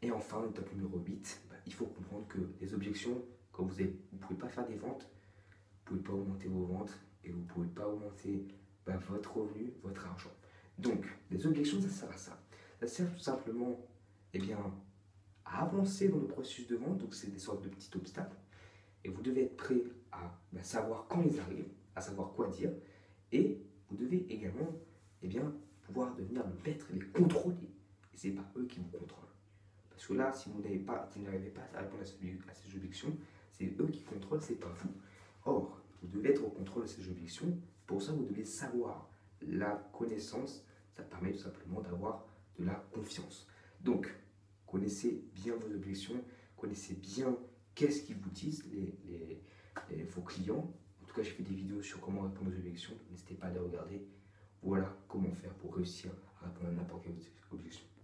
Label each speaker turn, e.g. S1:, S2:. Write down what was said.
S1: Et enfin, l'étape numéro 8, il faut comprendre que les objections, quand vous ne pouvez pas faire des ventes, vous ne pouvez pas augmenter vos ventes et vous ne pouvez pas augmenter votre revenu, votre argent. Donc, les objections, ça sert à ça. Ça sert tout simplement à avancer dans le processus de vente. Donc, c'est des sortes de petits obstacles. Et vous devez être prêt à savoir quand ils arrivent, à savoir quoi dire. Et vous devez également pouvoir devenir le maître et les contrôler. Et ce n'est pas eux qui vous contrôlent. Parce que là, si vous n'arrivez pas à répondre à ces objections, c'est eux qui contrôlent, ce n'est pas vous. Or, vous devez être au contrôle de ces objections. Pour ça, vous devez savoir. La connaissance, ça permet tout simplement d'avoir de la confiance. Donc, connaissez bien vos objections, connaissez bien qu'est-ce qu'ils vous disent, vos clients. En tout cas, j'ai fait des vidéos sur comment répondre aux objections. N'hésitez pas à les regarder. Voilà comment faire pour réussir à répondre à n'importe quelle objection.